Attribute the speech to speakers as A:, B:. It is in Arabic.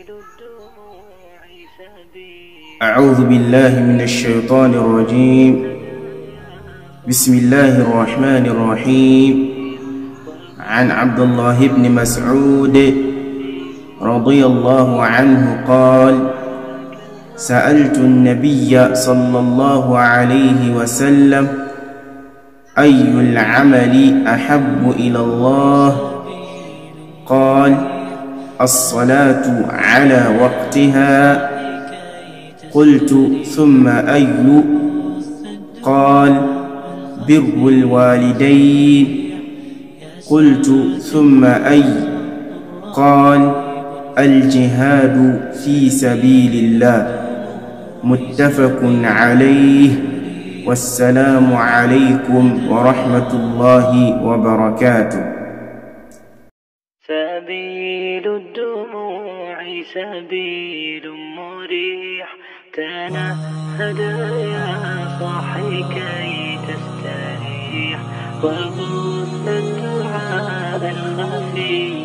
A: أعوذ بالله من الشيطان الرجيم. بسم الله الرحمن الرحيم. عن عبد الله بن مسعود رضي الله عنه قال: سألت النبي صلى الله عليه وسلم: أي العمل أحب إلى الله؟ قال: الصلاة على وقتها. قلت: ثم أي؟ قال: بر الوالدين. قلت: ثم أي؟ قال: الجهاد في سبيل الله. متفق عليه. والسلام عليكم ورحمة الله وبركاته.
B: سبيل الدموع سبيل مريح، تنهد يا صاحي كي تستريح، وبث الدعاء الخفي